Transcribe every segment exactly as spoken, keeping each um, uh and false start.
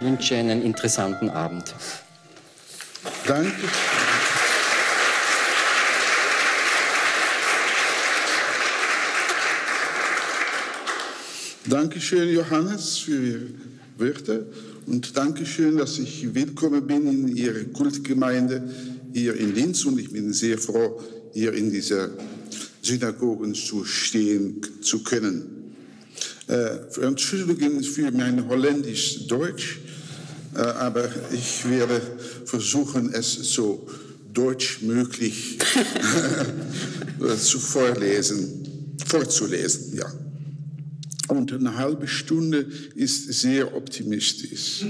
wünsche einen interessanten Abend. Danke. Dankeschön, Johannes, für Ihre Wörter und Dankeschön, dass ich willkommen bin in Ihrer Kultgemeinde hier in Linz und ich bin sehr froh, hier in dieser Synagoge zu stehen zu können. Äh, Entschuldigung für mein holländisch Deutsch, äh, aber ich werde versuchen, es so deutsch möglich zu vorlesen, vorzulesen, ja. Und eine halbe Stunde ist sehr optimistisch.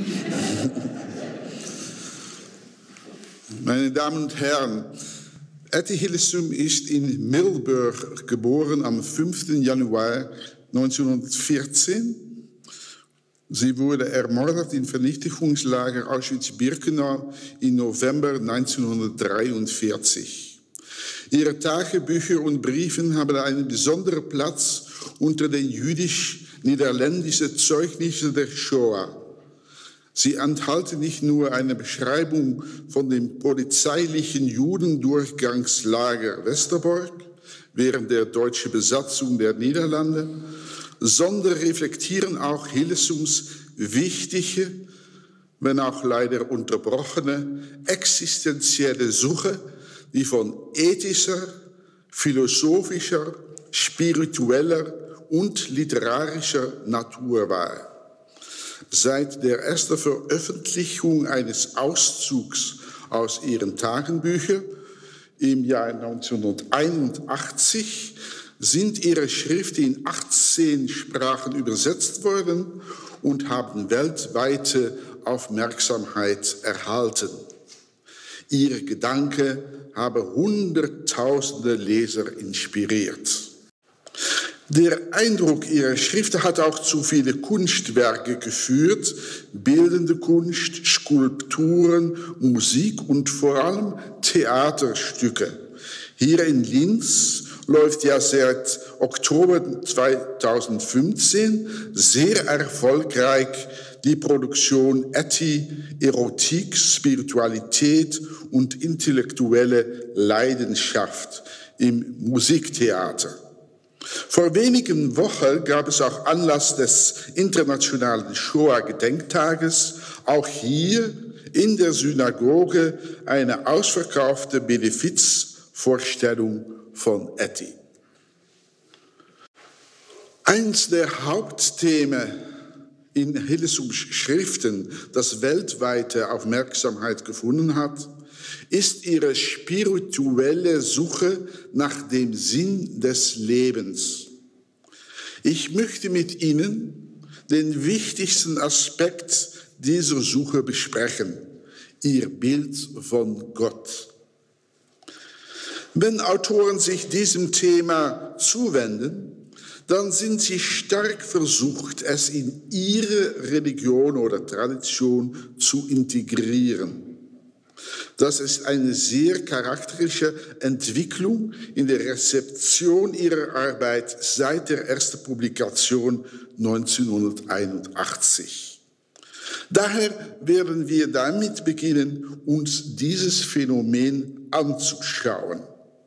Meine Damen und Herren, Etty Hillesum ist in Middelburg geboren am fünften Januar neunzehnhundertvierzehn. Sie wurde ermordet im Vernichtungslager Auschwitz-Birkenau im November neunzehnhundertdreiundvierzig. Ihre Tagebücher und Briefe haben einen besonderen Platz unter den jüdisch-niederländischen Zeugnissen der Shoah. Sie enthalten nicht nur eine Beschreibung von dem polizeilichen Judendurchgangslager Westerbork während der deutschen Besatzung der Niederlande, sondern reflektieren auch Hillesums wichtige, wenn auch leider unterbrochene, existenzielle Suche, die von ethischer, philosophischer, spiritueller und literarischer Natur war. Seit der ersten Veröffentlichung eines Auszugs aus ihren Tagebüchern im Jahr neunzehnhunderteinundachtzig sind ihre Schriften in achtzehn Sprachen übersetzt worden und haben weltweite Aufmerksamkeit erhalten. Ihre Gedanken haben Hunderttausende Leser inspiriert. Der Eindruck ihrer Schriften hat auch zu vielen Kunstwerken geführt, bildende Kunst, Skulpturen, Musik und vor allem Theaterstücke. Hier in Linz läuft ja seit Oktober zweitausendfünfzehn sehr erfolgreich die Produktion Etty, Erotik, Spiritualität und intellektuelle Leidenschaft im Musiktheater. Vor wenigen Wochen gab es auch Anlass des Internationalen Shoah-Gedenktages, auch hier in der Synagoge eine ausverkaufte Benefizvorstellung von Etty. Eins der Hauptthemen in Hillesums Schriften, das weltweite Aufmerksamkeit gefunden hat, ist ihre spirituelle Suche nach dem Sinn des Lebens. Ich möchte mit Ihnen den wichtigsten Aspekt dieser Suche besprechen, ihr Bild von Gott. Wenn Autoren sich diesem Thema zuwenden, dann sind sie stark versucht, es in ihre Religion oder Tradition zu integrieren. Das ist eine sehr charakteristische Entwicklung in der Rezeption ihrer Arbeit seit der ersten Publikation neunzehnhunderteinundachtzig. Daher werden wir damit beginnen, uns dieses Phänomen anzuschauen.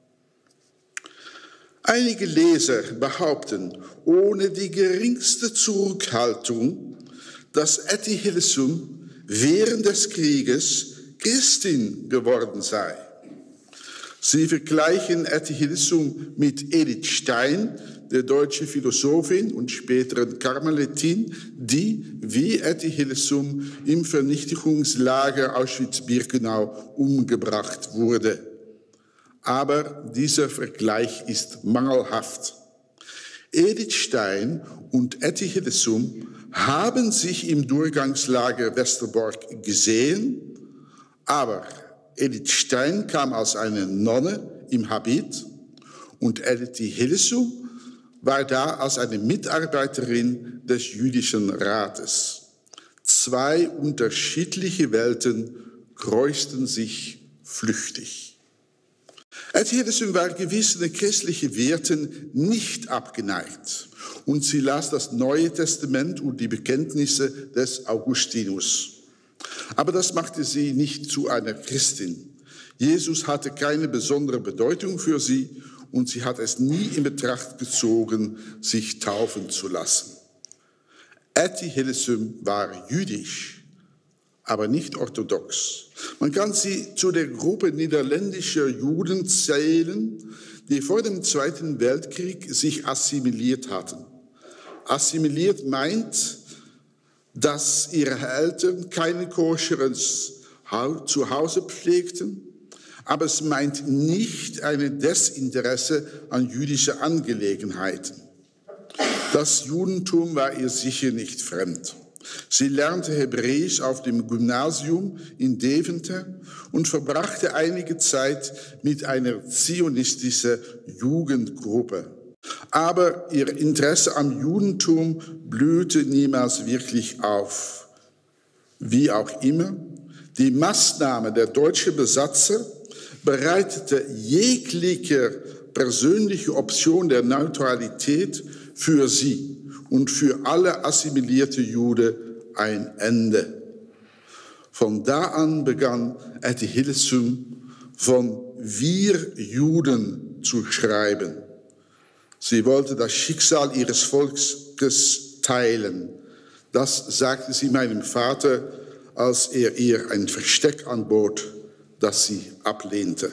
Einige Leser behaupten ohne die geringste Zurückhaltung, dass Etty Hillesum während des Krieges Christin geworden sei. Sie vergleichen Etty Hillesum mit Edith Stein, der deutsche Philosophin und späteren Karmelitin, die wie Etty Hillesum im Vernichtungslager Auschwitz-Birkenau umgebracht wurde. Aber dieser Vergleich ist mangelhaft. Edith Stein und Etty Hillesum haben sich im Durchgangslager Westerbork gesehen, aber Edith Stein kam als eine Nonne im Habit und Etty Hillesum war da als eine Mitarbeiterin des Jüdischen Rates. Zwei unterschiedliche Welten kreuzten sich flüchtig. Etty Hillesum war gewissen christlichen Werten nicht abgeneigt und sie las das Neue Testament und die Bekenntnisse des Augustinus. Aber das machte sie nicht zu einer Christin. Jesus hatte keine besondere Bedeutung für sie und sie hat es nie in Betracht gezogen, sich taufen zu lassen. Etty Hillesum war jüdisch, aber nicht orthodox. Man kann sie zu der Gruppe niederländischer Juden zählen, die vor dem Zweiten Weltkrieg sich assimiliert hatten. Assimiliert meint, dass ihre Eltern kein koscheres Zuhause pflegten, aber es meint nicht ein Desinteresse an jüdischen Angelegenheiten. Das Judentum war ihr sicher nicht fremd. Sie lernte Hebräisch auf dem Gymnasium in Deventer und verbrachte einige Zeit mit einer zionistischen Jugendgruppe. Aber ihr Interesse am Judentum blühte niemals wirklich auf. Wie auch immer, die Maßnahme der deutschen Besatzer bereitete jegliche persönliche Option der Neutralität für sie und für alle assimilierte Juden ein Ende. Von da an begann Etty Hillesum von Wir Juden zu schreiben. Sie wollte das Schicksal ihres Volkes teilen. Das sagte sie meinem Vater, als er ihr ein Versteck anbot, das sie ablehnte.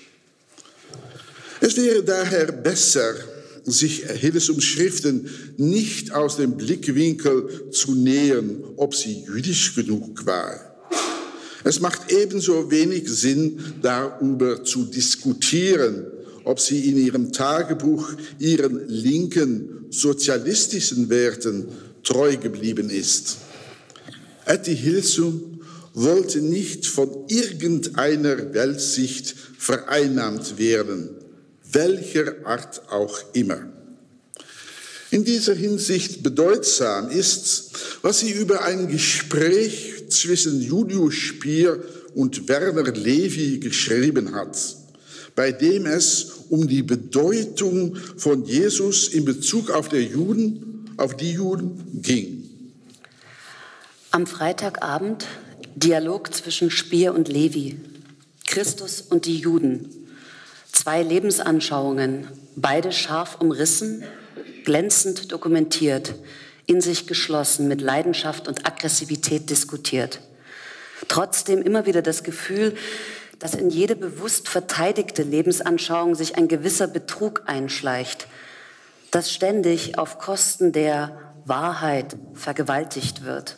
Es wäre daher besser, sich Hillesums Schriften nicht aus dem Blickwinkel zu nähern, ob sie jüdisch genug war. Es macht ebenso wenig Sinn, darüber zu diskutieren, ob sie in ihrem Tagebuch ihren linken, sozialistischen Werten treu geblieben ist. Etty Hillesum wollte nicht von irgendeiner Weltsicht vereinnahmt werden, welcher Art auch immer. In dieser Hinsicht bedeutsam ist, was sie über ein Gespräch zwischen Julius Spier und Werner Levy geschrieben hat, bei dem es um die Bedeutung von Jesus in Bezug auf, der Juden, auf die Juden ging. Am Freitagabend Dialog zwischen Spier und Levy, Christus und die Juden. Zwei Lebensanschauungen, beide scharf umrissen, glänzend dokumentiert, in sich geschlossen, mit Leidenschaft und Aggressivität diskutiert. Trotzdem immer wieder das Gefühl, dass in jede bewusst verteidigte Lebensanschauung sich ein gewisser Betrug einschleicht, das ständig auf Kosten der Wahrheit vergewaltigt wird.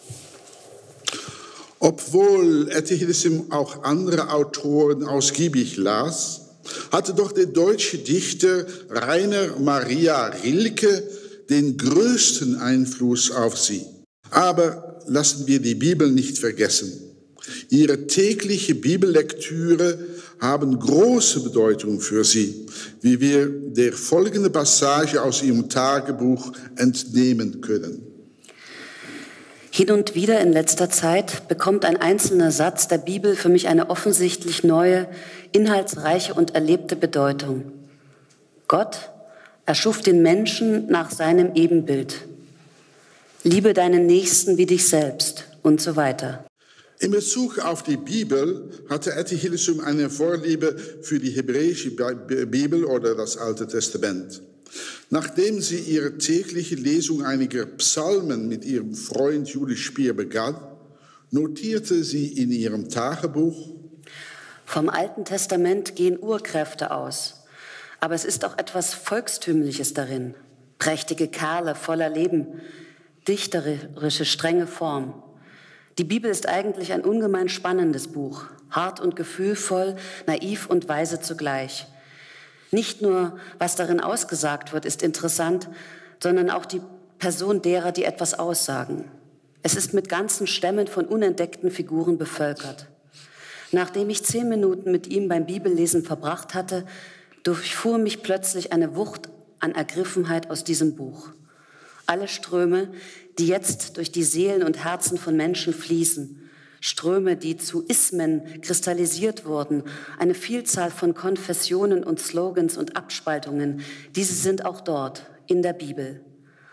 Obwohl Etty Hillesum auch andere Autoren ausgiebig las, hatte doch der deutsche Dichter Rainer Maria Rilke den größten Einfluss auf sie. Aber lassen wir die Bibel nicht vergessen. Ihre tägliche Bibellektüre haben große Bedeutung für sie, wie wir der folgenden Passage aus ihrem Tagebuch entnehmen können. Hin und wieder in letzter Zeit bekommt ein einzelner Satz der Bibel für mich eine offensichtlich neue, inhaltsreiche und erlebte Bedeutung. Gott erschuf den Menschen nach seinem Ebenbild. Liebe deinen Nächsten wie dich selbst und so weiter. In Bezug auf die Bibel hatte Etty Hillesum eine Vorliebe für die hebräische Bibel oder das Alte Testament. Nachdem sie ihre tägliche Lesung einiger Psalmen mit ihrem Freund Julius Spier begann, notierte sie in ihrem Tagebuch: Vom Alten Testament gehen Urkräfte aus, aber es ist auch etwas Volkstümliches darin. Prächtige Kerle voller Leben, dichterische, strenge Form. Die Bibel ist eigentlich ein ungemein spannendes Buch, hart und gefühlvoll, naiv und weise zugleich. Nicht nur, was darin ausgesagt wird, ist interessant, sondern auch die Person derer, die etwas aussagen. Es ist mit ganzen Stämmen von unentdeckten Figuren bevölkert. Nachdem ich zehn Minuten mit ihm beim Bibellesen verbracht hatte, durchfuhr mich plötzlich eine Wucht an Ergriffenheit aus diesem Buch. Alle Ströme, die jetzt durch die Seelen und Herzen von Menschen fließen, Ströme, die zu Ismen kristallisiert wurden, eine Vielzahl von Konfessionen und Slogans und Abspaltungen, diese sind auch dort in der Bibel.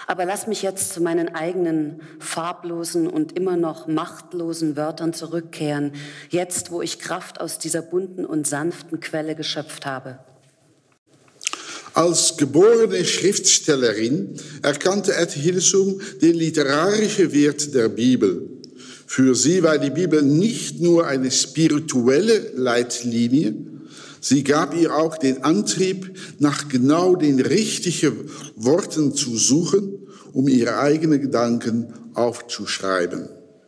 Aber lass mich jetzt zu meinen eigenen farblosen und immer noch machtlosen Wörtern zurückkehren, jetzt, wo ich Kraft aus dieser bunten und sanften Quelle geschöpft habe. Als geborene Schriftstellerin erkannte Etty Hillesum den literarischen Wert der Bibel. Für sie war die Bibel nicht nur eine spirituelle Leitlinie, sie gab ihr auch den Antrieb, nach genau den richtigen Worten zu suchen, um ihre eigenen Gedanken aufzuschreiben.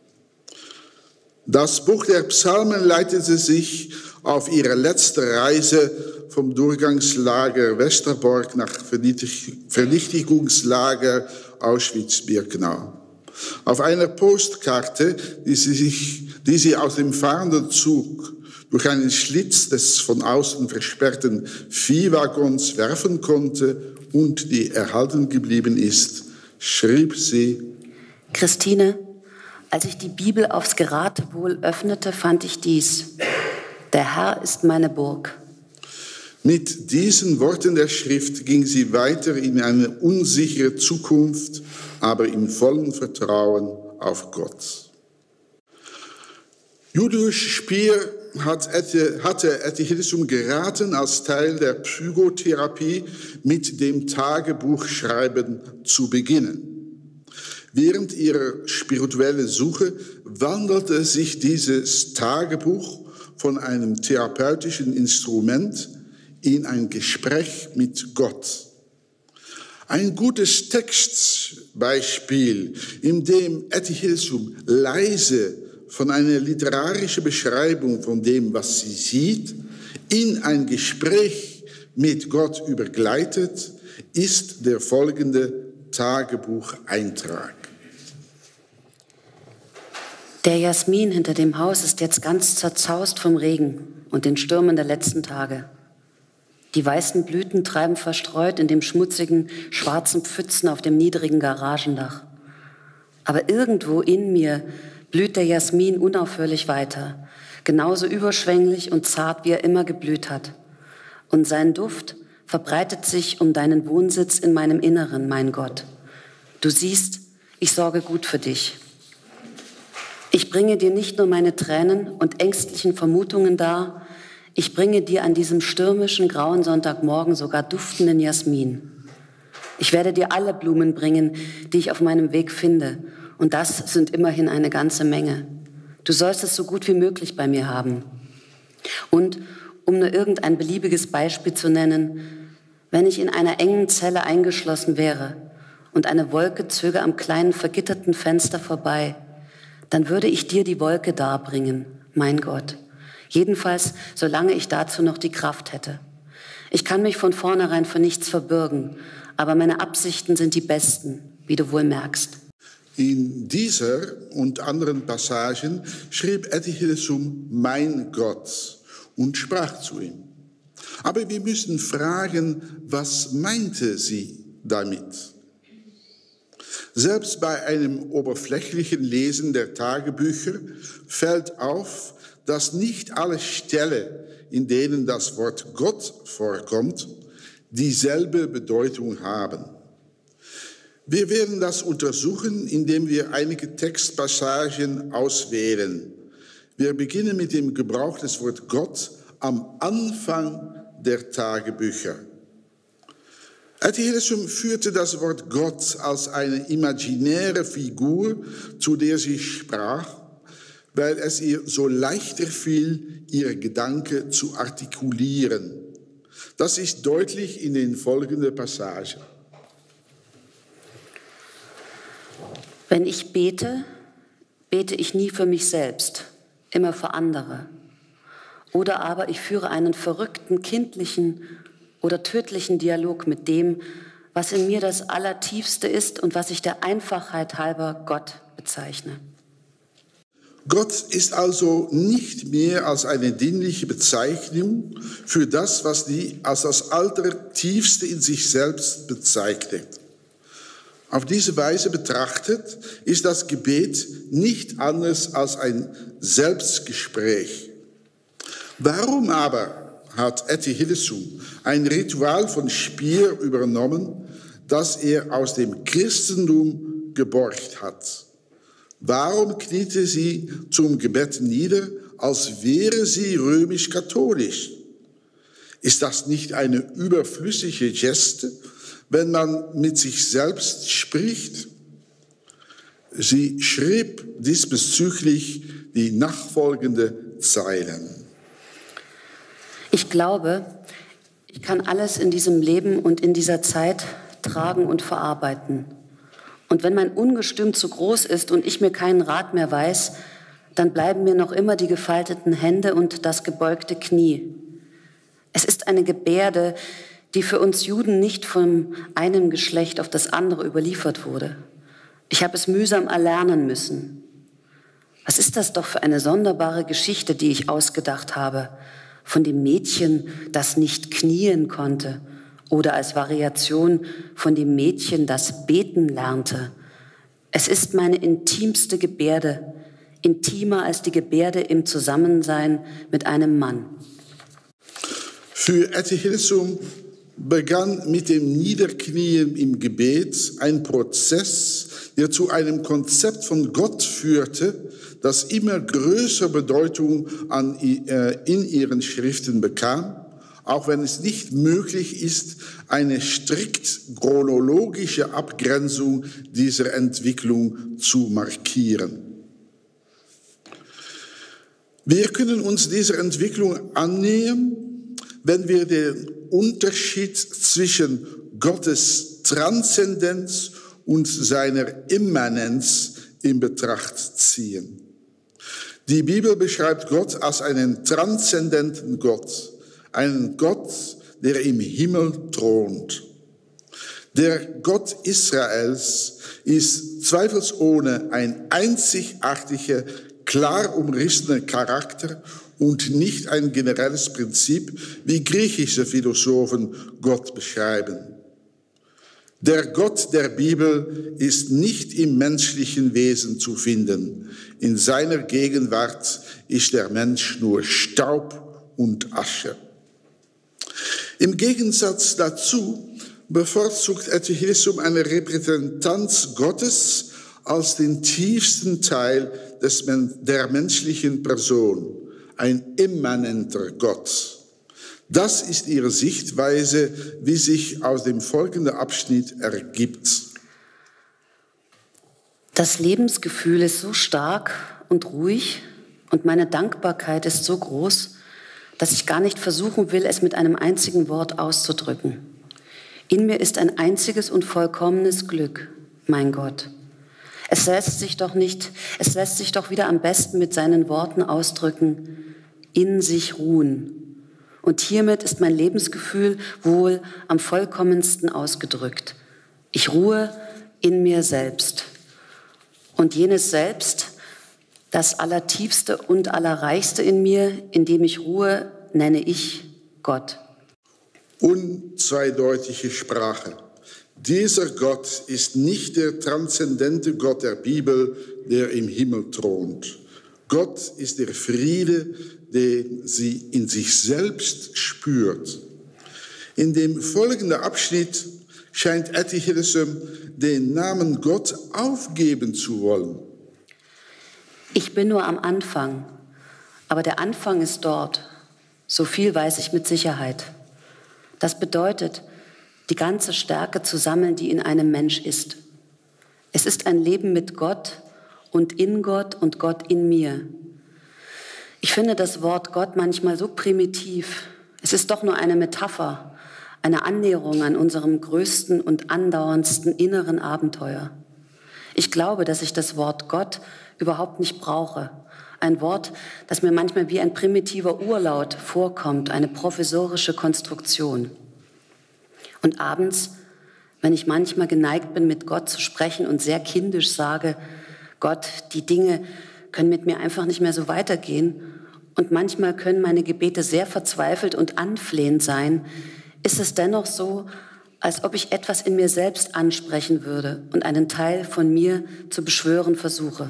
Das Buch der Psalmen leitete sich auf ihrer letzten Reise vom Durchgangslager Westerbork nach Vernichtigungslager Auschwitz-Birkenau. Auf einer Postkarte, die sie, sich, die sie aus dem fahrenden Zug durch einen Schlitz des von außen versperrten Viehwaggons werfen konnte und die erhalten geblieben ist, schrieb sie: Christine, als ich die Bibel aufs Geratewohl öffnete, fand ich dies: Der Herr ist meine Burg. Mit diesen Worten der Schrift ging sie weiter in eine unsichere Zukunft, aber im vollen Vertrauen auf Gott. Julius Spier hat Etty, hatte Etty Hillesum geraten, als Teil der Psychotherapie mit dem Tagebuchschreiben zu beginnen. Während ihrer spirituellen Suche wandelte sich dieses Tagebuch von einem therapeutischen Instrument in ein Gespräch mit Gott. Ein gutes Textbeispiel, in dem Etty Hillesum leise von einer literarischen Beschreibung von dem, was sie sieht, in ein Gespräch mit Gott übergleitet, ist der folgende Tagebucheintrag. Der Jasmin hinter dem Haus ist jetzt ganz zerzaust vom Regen und den Stürmen der letzten Tage. Die weißen Blüten treiben verstreut in dem schmutzigen, schwarzen Pfützen auf dem niedrigen Garagendach. Aber irgendwo in mir blüht der Jasmin unaufhörlich weiter, genauso überschwänglich und zart, wie er immer geblüht hat. Und sein Duft verbreitet sich um deinen Wohnsitz in meinem Inneren, mein Gott. Du siehst, ich sorge gut für dich. Ich bringe dir nicht nur meine Tränen und ängstlichen Vermutungen dar, ich bringe dir an diesem stürmischen, grauen Sonntagmorgen sogar duftenden Jasmin. Ich werde dir alle Blumen bringen, die ich auf meinem Weg finde. Und das sind immerhin eine ganze Menge. Du sollst es so gut wie möglich bei mir haben. Und, um nur irgendein beliebiges Beispiel zu nennen, wenn ich in einer engen Zelle eingeschlossen wäre und eine Wolke zöge am kleinen vergitterten Fenster vorbei, dann würde ich dir die Wolke darbringen, mein Gott. Jedenfalls, solange ich dazu noch die Kraft hätte. Ich kann mich von vornherein vor nichts verbürgen, aber meine Absichten sind die besten, wie du wohl merkst. In dieser und anderen Passagen schrieb Etty Hillesum mein Gott und sprach zu ihm. Aber wir müssen fragen, was meinte sie damit? Selbst bei einem oberflächlichen Lesen der Tagebücher fällt auf, dass nicht alle Stellen, in denen das Wort Gott vorkommt, dieselbe Bedeutung haben. Wir werden das untersuchen, indem wir einige Textpassagen auswählen. Wir beginnen mit dem Gebrauch des Wortes Gott am Anfang der Tagebücher. Etty Hillesum führte das Wort Gott als eine imaginäre Figur, zu der sie sprach, weil es ihr so leichter fiel, ihre Gedanken zu artikulieren. Das ist deutlich in den folgenden Passagen. Wenn ich bete, bete ich nie für mich selbst, immer für andere. Oder aber ich führe einen verrückten, kindlichen oder tödlichen Dialog mit dem, was in mir das Allertiefste ist und was ich der Einfachheit halber Gott bezeichne. Gott ist also nicht mehr als eine dienliche Bezeichnung für das, was die als das Allertiefste in sich selbst bezeichnet. Auf diese Weise betrachtet ist das Gebet nicht anders als ein Selbstgespräch. Warum aber hat Etty Hillesum ein Ritual von Spier übernommen, das er aus dem Christentum geborgt hat. Warum kniete sie zum Gebet nieder, als wäre sie römisch-katholisch? Ist das nicht eine überflüssige Geste, wenn man mit sich selbst spricht? Sie schrieb diesbezüglich die nachfolgende Zeilen. Ich glaube, ich kann alles in diesem Leben und in dieser Zeit tragen und verarbeiten. Und wenn mein Ungestüm zu groß ist und ich mir keinen Rat mehr weiß, dann bleiben mir noch immer die gefalteten Hände und das gebeugte Knie. Es ist eine Gebärde, die für uns Juden nicht von einem Geschlecht auf das andere überliefert wurde. Ich habe es mühsam erlernen müssen. Was ist das doch für eine sonderbare Geschichte, die ich ausgedacht habe, von dem Mädchen, das nicht knien konnte, oder als Variation von dem Mädchen, das beten lernte. Es ist meine intimste Gebärde, intimer als die Gebärde im Zusammensein mit einem Mann. Für Etty Hillesum begann mit dem Niederknien im Gebet ein Prozess, der zu einem Konzept von Gott führte, das immer größere Bedeutung an, äh, in ihren Schriften bekam, auch wenn es nicht möglich ist, eine strikt chronologische Abgrenzung dieser Entwicklung zu markieren. Wir können uns dieser Entwicklung annähern, wenn wir den Unterschied zwischen Gottes Transzendenz und seiner Immanenz in Betracht ziehen. Die Bibel beschreibt Gott als einen transzendenten Gott, einen Gott, der im Himmel thront. Der Gott Israels ist zweifelsohne ein einzigartiger, klar umrissener Charakter und nicht ein generelles Prinzip, wie griechische Philosophen Gott beschreiben. Der Gott der Bibel ist nicht im menschlichen Wesen zu finden. In seiner Gegenwart ist der Mensch nur Staub und Asche. Im Gegensatz dazu bevorzugt Etty Hillesum eine Repräsentanz Gottes als den tiefsten Teil des, der menschlichen Person, ein immanenter Gott. Das ist ihre Sichtweise, wie sich aus dem folgenden Abschnitt ergibt. Das Lebensgefühl ist so stark und ruhig und meine Dankbarkeit ist so groß, dass ich gar nicht versuchen will, es mit einem einzigen Wort auszudrücken. In mir ist ein einziges und vollkommenes Glück, mein Gott. Es lässt sich doch nicht, es lässt sich doch wieder am besten mit seinen Worten ausdrücken, in sich ruhen. Und hiermit ist mein Lebensgefühl wohl am vollkommensten ausgedrückt. Ich ruhe in mir selbst. Und jenes Selbst, das Allertiefste und Allerreichste in mir, in dem ich ruhe, nenne ich Gott. Unzweideutige Sprache. Dieser Gott ist nicht der transzendente Gott der Bibel, der im Himmel thront. Gott ist der Friede, den sie in sich selbst spürt. In dem folgenden Abschnitt scheint Etty Hillesum den Namen Gott aufgeben zu wollen. Ich bin nur am Anfang, aber der Anfang ist dort. So viel weiß ich mit Sicherheit. Das bedeutet, die ganze Stärke zu sammeln, die in einem Mensch ist. Es ist ein Leben mit Gott und in Gott und Gott in mir. Ich finde das Wort Gott manchmal so primitiv. Es ist doch nur eine Metapher, eine Annäherung an unserem größten und andauerndsten inneren Abenteuer. Ich glaube, dass ich das Wort Gott überhaupt nicht brauche. Ein Wort, das mir manchmal wie ein primitiver Urlaut vorkommt, eine provisorische Konstruktion. Und abends, wenn ich manchmal geneigt bin, mit Gott zu sprechen und sehr kindisch sage, Gott, die Dinge können mit mir einfach nicht mehr so weitergehen und manchmal können meine Gebete sehr verzweifelt und anflehend sein, ist es dennoch so, als ob ich etwas in mir selbst ansprechen würde und einen Teil von mir zu beschwören versuche.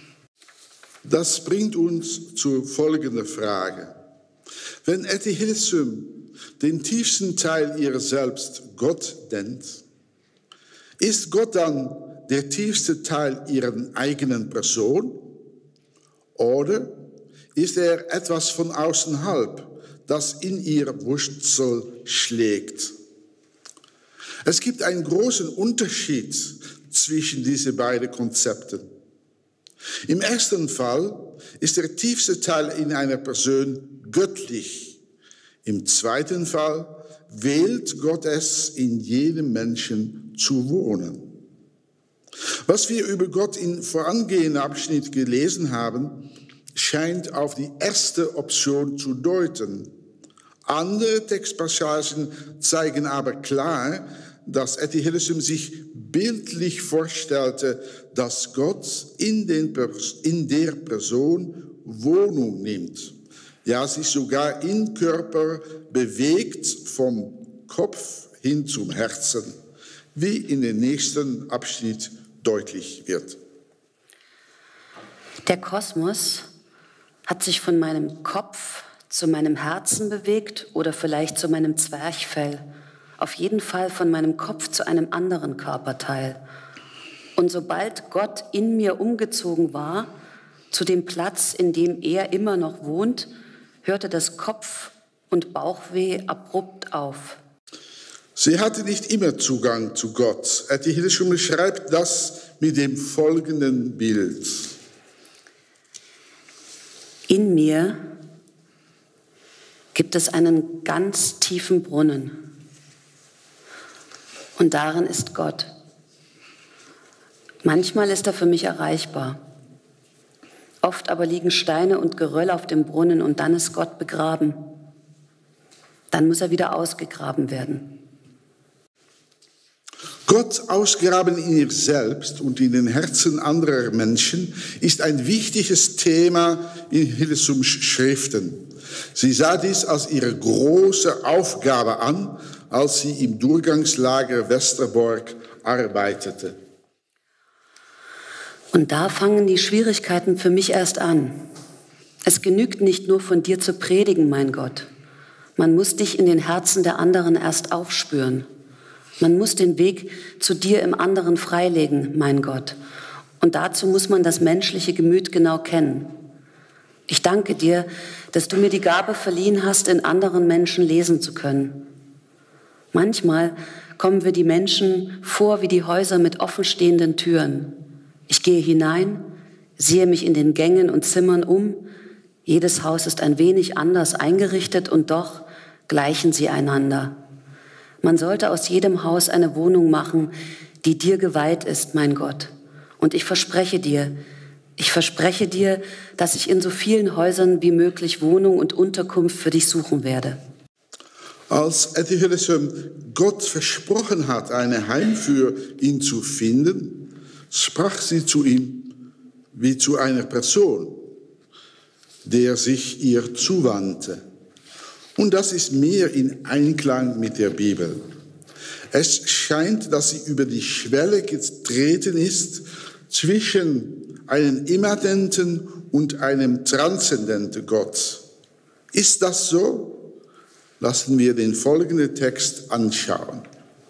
Das bringt uns zur folgenden Frage. Wenn Etty Hillesum den tiefsten Teil ihrer selbst Gott nennt, Ist Gott dann der tiefste Teil ihrer eigenen Person? Oder ist er etwas von außerhalb, das in ihr Wurzel schlägt? Es gibt einen großen Unterschied zwischen diesen beiden Konzepten. Im ersten Fall ist der tiefste Teil in einer Person göttlich. Im zweiten Fall wählt Gott es, in jedem Menschen zu wohnen. Was wir über Gott im vorangehenden Abschnitt gelesen haben, scheint auf die erste Option zu deuten. Andere Textpassagen zeigen aber klar, dass Etty Hillesum sich bildlich vorstellte, dass Gott in, den, in der Person Wohnung nimmt. Ja, sich sogar im Körper bewegt, vom Kopf hin zum Herzen, wie in dem nächsten Abschnitt deutlich wird. Der Kosmos hat sich von meinem Kopf zu meinem Herzen bewegt oder vielleicht zu meinem Zwerchfell. Auf jeden Fall von meinem Kopf zu einem anderen Körperteil. Und sobald Gott in mir umgezogen war, zu dem Platz, in dem er immer noch wohnt, hörte das Kopf- und Bauchweh abrupt auf. Sie hatte nicht immer Zugang zu Gott. Etty Hillesum beschreibt das mit dem folgenden Bild. In mir gibt es einen ganz tiefen Brunnen. Und darin ist Gott. Manchmal ist er für mich erreichbar. Oft aber liegen Steine und Geröll auf dem Brunnen und dann ist Gott begraben. Dann muss er wieder ausgegraben werden. Gott ausgraben in ihr selbst und in den Herzen anderer Menschen ist ein wichtiges Thema in Hillesums Schriften. Sie sah dies als ihre große Aufgabe an, als sie im Durchgangslager Westerbork arbeitete. Und da fangen die Schwierigkeiten für mich erst an. Es genügt nicht nur von dir zu predigen, mein Gott. Man muss dich in den Herzen der anderen erst aufspüren. Man muss den Weg zu dir im anderen freilegen, mein Gott. Und dazu muss man das menschliche Gemüt genau kennen. Ich danke dir, dass du mir die Gabe verliehen hast, in anderen Menschen lesen zu können. Manchmal kommen wir die Menschen vor wie die Häuser mit offenstehenden Türen. Ich gehe hinein, sehe mich in den Gängen und Zimmern um. Jedes Haus ist ein wenig anders eingerichtet und doch gleichen sie einander. Man sollte aus jedem Haus eine Wohnung machen, die dir geweiht ist, mein Gott. Und ich verspreche dir, ich verspreche dir, dass ich in so vielen Häusern wie möglich Wohnung und Unterkunft für dich suchen werde. Als Etty Hillesum Gott versprochen hat, ein Heim für ihn zu finden, sprach sie zu ihm wie zu einer Person, der sich ihr zuwandte. Und das ist mehr in Einklang mit der Bibel. Es scheint, dass sie über die Schwelle getreten ist zwischen einem immanenten und einem transzendenten Gott. Ist das so? Lassen wir den folgenden Text anschauen.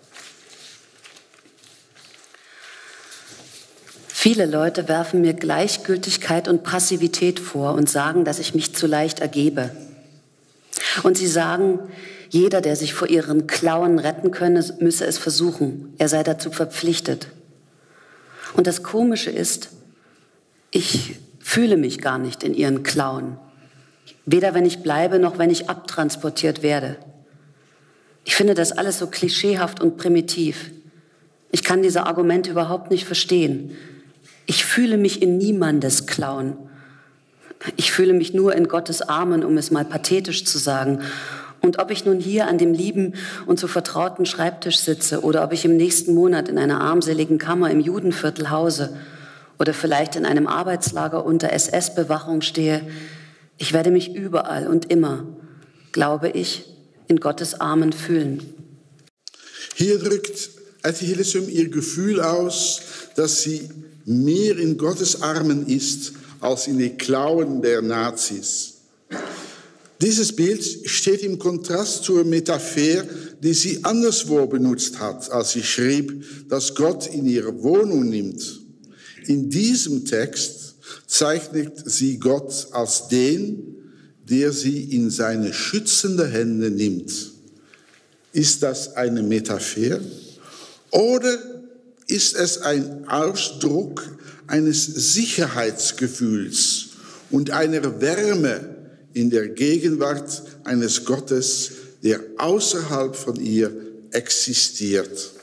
Viele Leute werfen mir Gleichgültigkeit und Passivität vor und sagen, dass ich mich zu leicht ergebe. Und sie sagen, jeder, der sich vor ihren Klauen retten könne, müsse es versuchen. Er sei dazu verpflichtet. Und das Komische ist, ich fühle mich gar nicht in ihren Klauen. Weder wenn ich bleibe, noch wenn ich abtransportiert werde. Ich finde das alles so klischeehaft und primitiv. Ich kann diese Argumente überhaupt nicht verstehen. Ich fühle mich in niemandes Klauen. Ich fühle mich nur in Gottes Armen, um es mal pathetisch zu sagen. Und ob ich nun hier an dem lieben und so vertrauten Schreibtisch sitze oder ob ich im nächsten Monat in einer armseligen Kammer im Judenviertel hause oder vielleicht in einem Arbeitslager unter S S-Bewachung stehe, ich werde mich überall und immer, glaube ich, in Gottes Armen fühlen. Hier drückt Etty Hillesum ihr Gefühl aus, dass sie mehr in Gottes Armen ist als in die Klauen der Nazis. Dieses Bild steht im Kontrast zur Metapher die sie anderswo benutzt hat, als sie schrieb, dass Gott in ihre Wohnung nimmt. In diesem Text zeichnet sie Gott als den, der sie in seine schützende Hände nimmt. Ist das eine Metapher oder ist es ein Ausdruck eines Sicherheitsgefühls und einer Wärme in der Gegenwart eines Gottes, der außerhalb von ihr existiert?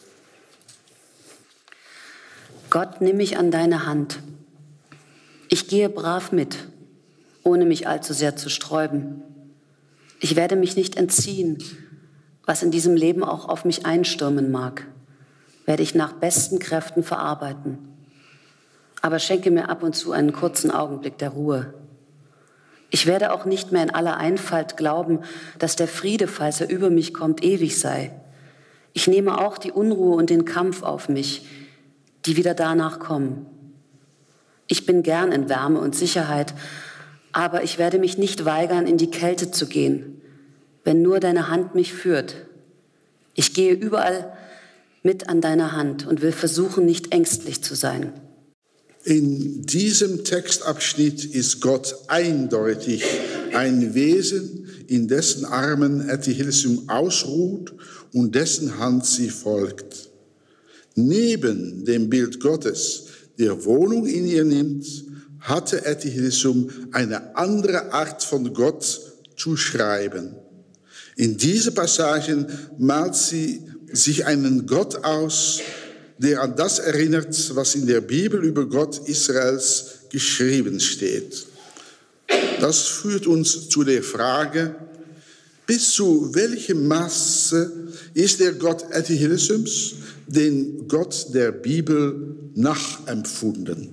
Gott, nimm mich an deine Hand. Ich gehe brav mit, ohne mich allzu sehr zu sträuben. Ich werde mich nicht entziehen, was in diesem Leben auch auf mich einstürmen mag, werde ich nach besten Kräften verarbeiten. Aber schenke mir ab und zu einen kurzen Augenblick der Ruhe. Ich werde auch nicht mehr in aller Einfalt glauben, dass der Friede, falls er über mich kommt, ewig sei. Ich nehme auch die Unruhe und den Kampf auf mich, die wieder danach kommen. Ich bin gern in Wärme und Sicherheit, aber ich werde mich nicht weigern, in die Kälte zu gehen, wenn nur deine Hand mich führt. Ich gehe überall mit an deiner Hand und will versuchen, nicht ängstlich zu sein. In diesem Textabschnitt ist Gott eindeutig ein Wesen, in dessen Armen Etty Hillesum ausruht und dessen Hand sie folgt. Neben dem Bild Gottes, der Wohnung in ihr nimmt, hatte Etty Hillesum eine andere Art von Gott zu schreiben. In diese Passagen malt sie sich einen Gott aus, der an das erinnert, was in der Bibel über Gott Israels geschrieben steht. Das führt uns zu der Frage, bis zu welchem Maße ist der Gott Etty Hillesums den Gott der Bibel nachempfunden?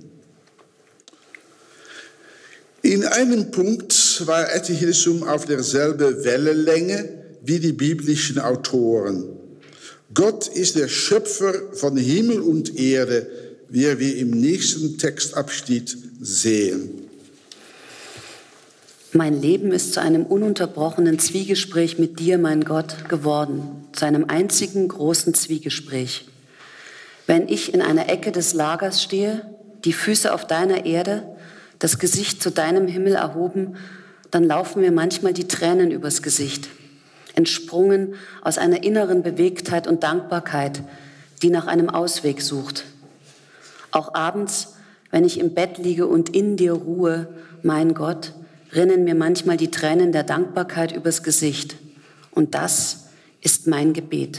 In einem Punkt war Etty Hillesum auf derselben Wellenlänge wie die biblischen Autoren. Gott ist der Schöpfer von Himmel und Erde, wie wir im nächsten Textabschnitt sehen. Mein Leben ist zu einem ununterbrochenen Zwiegespräch mit dir, mein Gott, geworden, zu einem einzigen großen Zwiegespräch. Wenn ich in einer Ecke des Lagers stehe, die Füße auf deiner Erde, das Gesicht zu deinem Himmel erhoben, dann laufen mir manchmal die Tränen übers Gesicht, entsprungen aus einer inneren Bewegtheit und Dankbarkeit, die nach einem Ausweg sucht. Auch abends, wenn ich im Bett liege und in dir ruhe, mein Gott, rinnen mir manchmal die Tränen der Dankbarkeit übers Gesicht. Und das ist mein Gebet.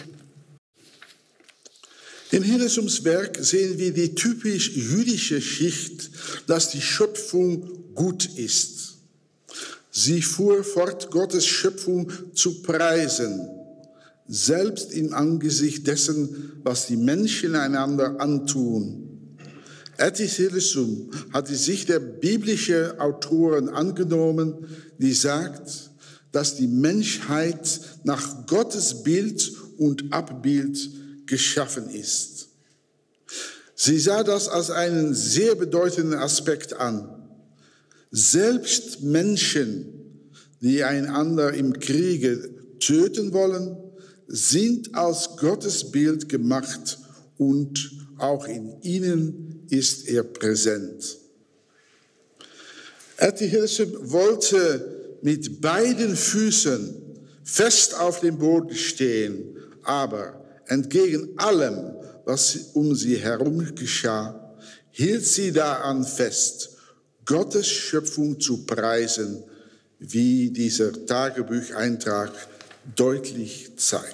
In Hillesums Werk sehen wir die typisch jüdische Schicht, dass die Schöpfung gut ist. Sie fuhr fort, Gottes Schöpfung zu preisen, selbst im Angesicht dessen, was die Menschen einander antun. Etty Hillesum hat die Sicht der biblischen Autoren angenommen, die sagt, dass die Menschheit nach Gottes Bild und Abbild geschaffen ist. Sie sah das als einen sehr bedeutenden Aspekt an. Selbst Menschen, die einander im Kriege töten wollen, sind als Gottes Bild gemacht und auch in ihnen ist er präsent. Etty Hillesum wollte mit beiden Füßen fest auf dem Boden stehen, aber entgegen allem, was um sie herum geschah, hielt sie daran fest, Gottes Schöpfung zu preisen, wie dieser Tagebucheintrag deutlich zeigt.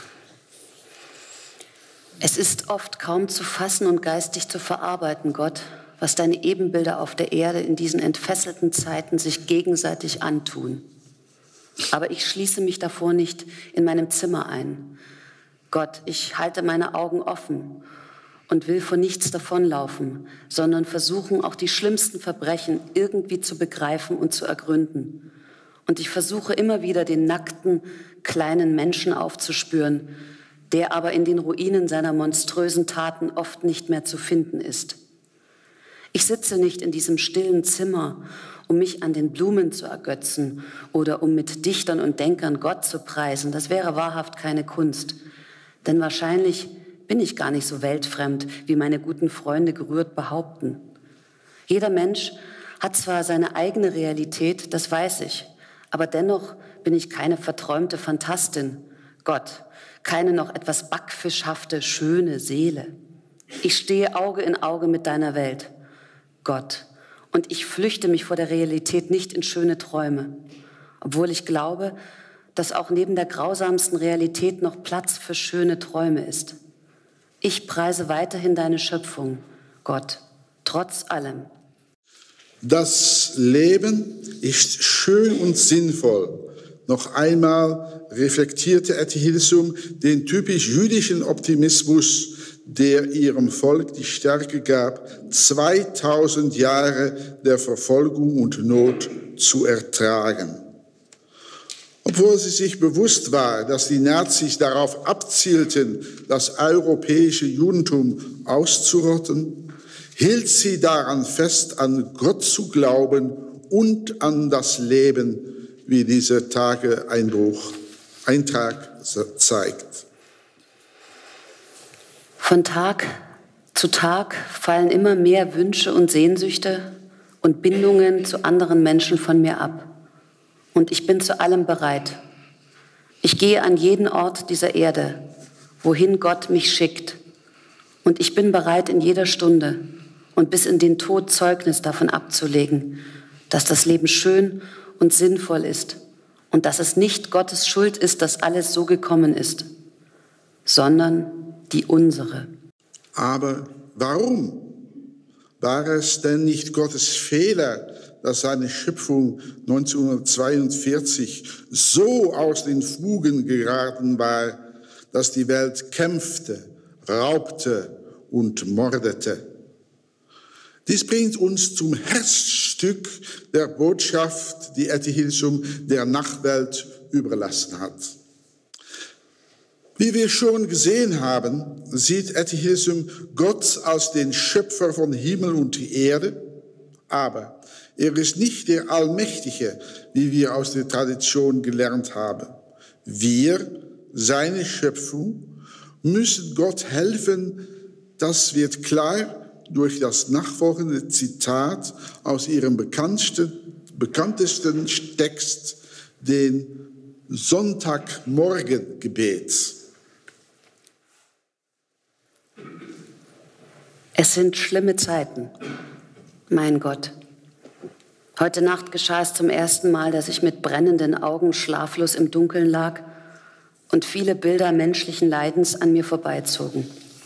Es ist oft kaum zu fassen und geistig zu verarbeiten, Gott, was deine Ebenbilder auf der Erde in diesen entfesselten Zeiten sich gegenseitig antun. Aber ich schließe mich davor nicht in meinem Zimmer ein. Gott, ich halte meine Augen offen und will vor nichts davonlaufen, sondern versuchen, auch die schlimmsten Verbrechen irgendwie zu begreifen und zu ergründen. Und ich versuche immer wieder, den nackten, kleinen Menschen aufzuspüren, der aber in den Ruinen seiner monströsen Taten oft nicht mehr zu finden ist. Ich sitze nicht in diesem stillen Zimmer, um mich an den Blumen zu ergötzen oder um mit Dichtern und Denkern Gott zu preisen. Das wäre wahrhaft keine Kunst. Denn wahrscheinlich bin ich gar nicht so weltfremd, wie meine guten Freunde gerührt behaupten. Jeder Mensch hat zwar seine eigene Realität, das weiß ich, aber dennoch bin ich keine verträumte Phantastin. Gott, keine noch etwas backfischhafte, schöne Seele. Ich stehe Auge in Auge mit deiner Welt, Gott, und ich flüchte mich vor der Realität nicht in schöne Träume, obwohl ich glaube, dass auch neben der grausamsten Realität noch Platz für schöne Träume ist. Ich preise weiterhin deine Schöpfung, Gott, trotz allem. Das Leben ist schön und sinnvoll. Noch einmal reflektierte Etty Hillesum den typisch jüdischen Optimismus, der ihrem Volk die Stärke gab, zweitausend Jahre der Verfolgung und Not zu ertragen. Obwohl sie sich bewusst war, dass die Nazis darauf abzielten, das europäische Judentum auszurotten, hielt sie daran fest, an Gott zu glauben und an das Leben, wie dieser Tageeinbruch, Eintrag zeigt. Von Tag zu Tag fallen immer mehr Wünsche und Sehnsüchte und Bindungen zu anderen Menschen von mir ab. Und ich bin zu allem bereit. Ich gehe an jeden Ort dieser Erde, wohin Gott mich schickt. Und ich bin bereit, in jeder Stunde und bis in den Tod Zeugnis davon abzulegen, dass das Leben schön und sinnvoll ist und dass es nicht Gottes Schuld ist, dass alles so gekommen ist, sondern die unsere. Aber warum? War es denn nicht Gottes Fehler, dass seine Schöpfung neunzehnhundertzweiundvierzig so aus den Fugen geraten war, dass die Welt kämpfte, raubte und mordete? Dies bringt uns zum Herzstück der Botschaft, die Etty Hillesum der Nachwelt überlassen hat. Wie wir schon gesehen haben, sieht Etty Hillesum Gott als den Schöpfer von Himmel und Erde, aber er ist nicht der Allmächtige, wie wir aus der Tradition gelernt haben. Wir, seine Schöpfung, müssen Gott helfen. Das wird klar durch das nachfolgende Zitat aus ihrem bekanntesten, bekanntesten Text, den Sonntagmorgengebet. Es sind schlimme Zeiten, mein Gott. Heute Nacht geschah es zum ersten Mal, dass ich mit brennenden Augen schlaflos im Dunkeln lag und viele Bilder menschlichen Leidens an mir vorbeizogen.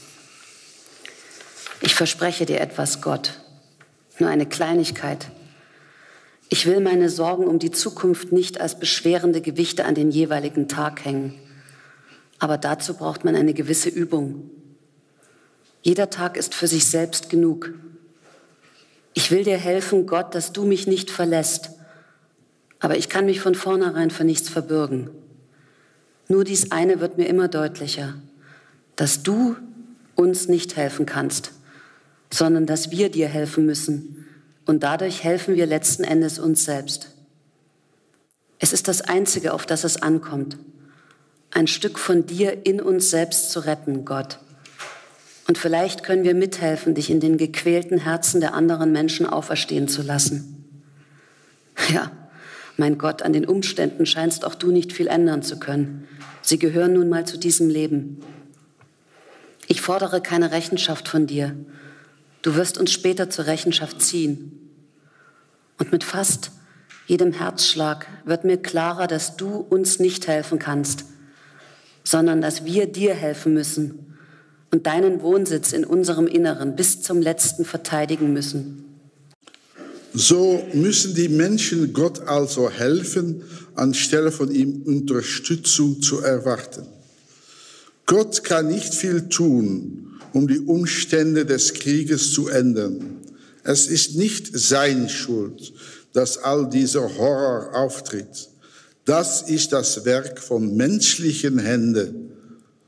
Ich verspreche dir etwas, Gott, nur eine Kleinigkeit. Ich will meine Sorgen um die Zukunft nicht als beschwerende Gewichte an den jeweiligen Tag hängen. Aber dazu braucht man eine gewisse Übung. Jeder Tag ist für sich selbst genug. Ich will dir helfen, Gott, dass du mich nicht verlässt. Aber ich kann mich von vornherein für nichts verbürgen. Nur dies eine wird mir immer deutlicher, dass du uns nicht helfen kannst, sondern dass wir dir helfen müssen. Und dadurch helfen wir letzten Endes uns selbst. Es ist das Einzige, auf das es ankommt, ein Stück von dir in uns selbst zu retten, Gott. Und vielleicht können wir mithelfen, dich in den gequälten Herzen der anderen Menschen auferstehen zu lassen. Ja, mein Gott, an den Umständen scheinst auch du nicht viel ändern zu können. Sie gehören nun mal zu diesem Leben. Ich fordere keine Rechenschaft von dir. Du wirst uns später zur Rechenschaft ziehen. Und mit fast jedem Herzschlag wird mir klarer, dass du uns nicht helfen kannst, sondern dass wir dir helfen müssen und deinen Wohnsitz in unserem Inneren bis zum Letzten verteidigen müssen. So müssen die Menschen Gott also helfen, anstelle von ihm Unterstützung zu erwarten. Gott kann nicht viel tun, um die Umstände des Krieges zu ändern. Es ist nicht seine Schuld, dass all dieser Horror auftritt. Das ist das Werk von menschlichen Händen.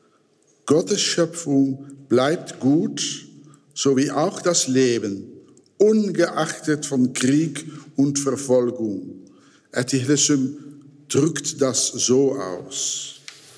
Gottes Schöpfung bleibt gut, so wie auch das Leben, ungeachtet von Krieg und Verfolgung. Etty Hillesum drückt das so aus.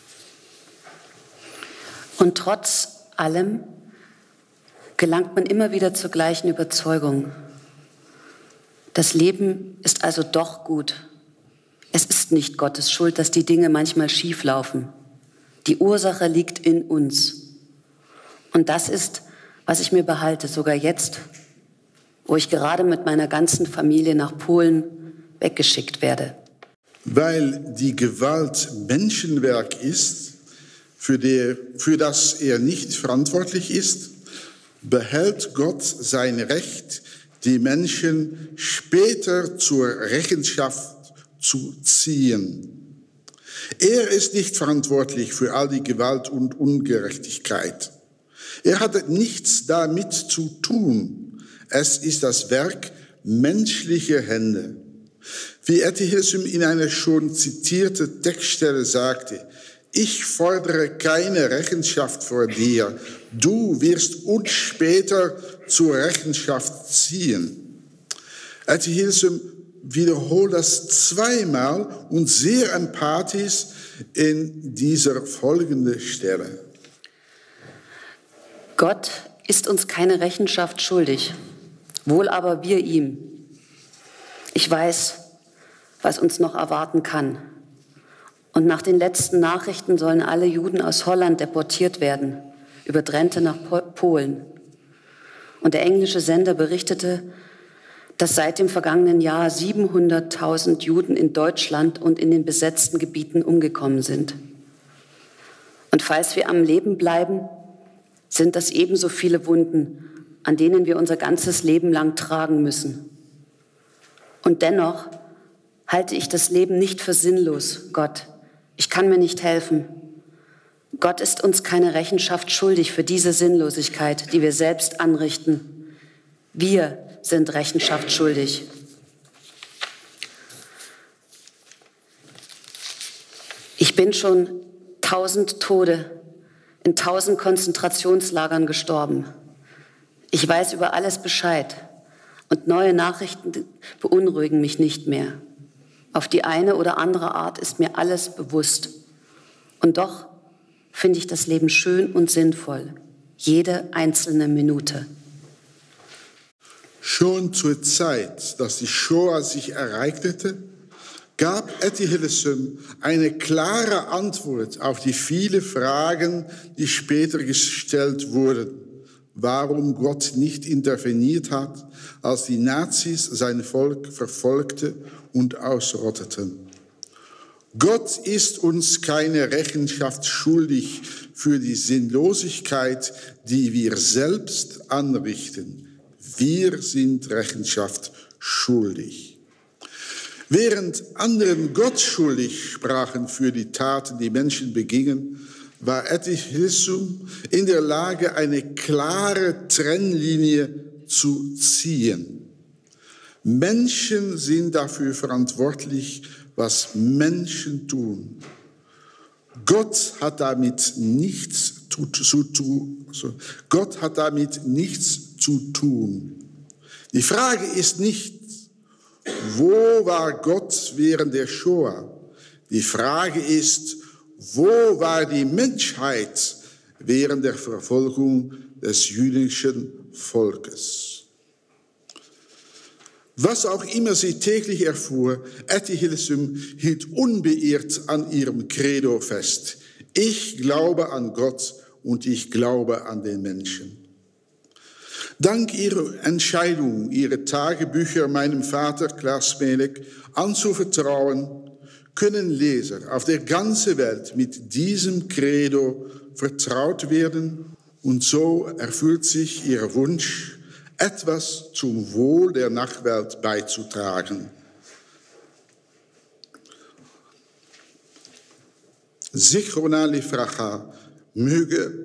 Und trotz allem gelangt man immer wieder zur gleichen Überzeugung. Das Leben ist also doch gut. Es ist nicht Gottes Schuld, dass die Dinge manchmal schief laufen. Die Ursache liegt in uns. Und das ist, was ich mir behalte, sogar jetzt, wo ich gerade mit meiner ganzen Familie nach Polen weggeschickt werde. Weil die Gewalt Menschenwerk ist, für, der, für das er nicht verantwortlich ist, behält Gott sein Recht, die Menschen später zur Rechenschaft zu ziehen. Er ist nicht verantwortlich für all die Gewalt und Ungerechtigkeit. Er hat nichts damit zu tun. Es ist das Werk menschlicher Hände. Wie Etty Hillesum in einer schon zitierten Textstelle sagte, ich fordere keine Rechenschaft vor dir. Du wirst uns später zur Rechenschaft ziehen. Etty Hillesum wiederholt das zweimal und sehr empathisch in dieser folgenden Stelle. Gott ist uns keine Rechenschaft schuldig, wohl aber wir ihm. Ich weiß, was uns noch erwarten kann. Und nach den letzten Nachrichten sollen alle Juden aus Holland deportiert werden, über Drenthe nach Polen. Und der englische Sender berichtete, dass seit dem vergangenen Jahr siebenhunderttausend Juden in Deutschland und in den besetzten Gebieten umgekommen sind. Und falls wir am Leben bleiben, sind das ebenso viele Wunden, an denen wir unser ganzes Leben lang tragen müssen. Und dennoch halte ich das Leben nicht für sinnlos, Gott. Ich kann mir nicht helfen. Gott ist uns keine Rechenschaft schuldig für diese Sinnlosigkeit, die wir selbst anrichten. Wir sind Rechenschaft schuldig. Ich bin schon tausend Tode in tausend Konzentrationslagern gestorben. Ich weiß über alles Bescheid und neue Nachrichten beunruhigen mich nicht mehr. Auf die eine oder andere Art ist mir alles bewusst. Und doch finde ich das Leben schön und sinnvoll, jede einzelne Minute. Schon zur Zeit, dass die Shoah sich ereignete, gab Etty Hillesum eine klare Antwort auf die vielen Fragen, die später gestellt wurden. Warum Gott nicht interveniert hat, als die Nazis sein Volk verfolgte und ausrotteten. Gott ist uns keine Rechenschaft schuldig für die Sinnlosigkeit, die wir selbst anrichten. Wir sind Rechenschaft schuldig. Während anderen Gott schuldig sprachen für die Taten, die Menschen begingen, war Etty Hillesum in der Lage, eine klare Trennlinie zu ziehen. Menschen sind dafür verantwortlich, was Menschen tun. Gott hat damit nichts zu, zu tun. Gott hat damit nichts zu tun. Die Frage ist nicht, wo war Gott während der Shoah? Die Frage ist, wo war die Menschheit während der Verfolgung des jüdischen Volkes? Was auch immer sie täglich erfuhr, Etty Hillesum hielt unbeirrt an ihrem Credo fest. Ich glaube an Gott und ich glaube an den Menschen. Dank ihrer Entscheidung, ihre Tagebücher meinem Vater Klaas Smelik anzuvertrauen, können Leser auf der ganzen Welt mit diesem Credo vertraut werden und so erfüllt sich ihr Wunsch, etwas zum Wohl der Nachwelt beizutragen. Zichrona Livracha, möge,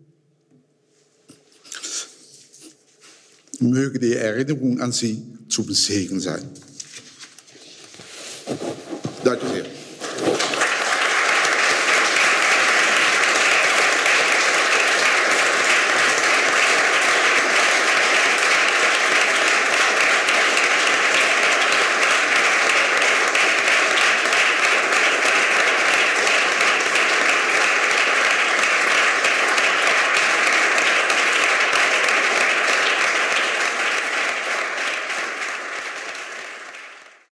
möge die Erinnerung an sie zum Segen sein. Danke sehr.